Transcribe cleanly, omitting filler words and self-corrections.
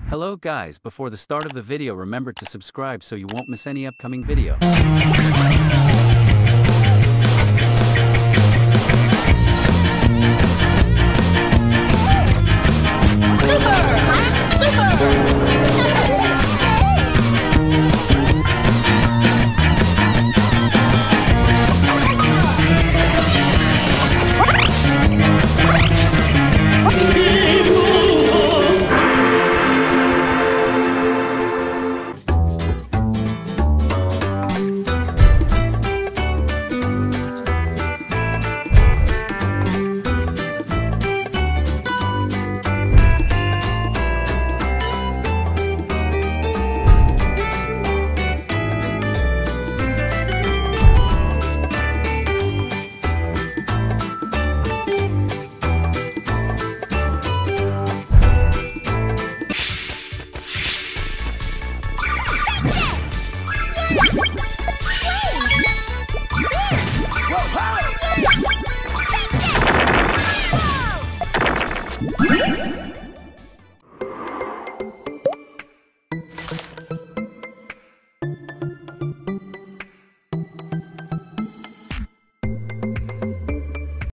Hello guys, before the start of the video remember to subscribe so you won't miss any upcoming video.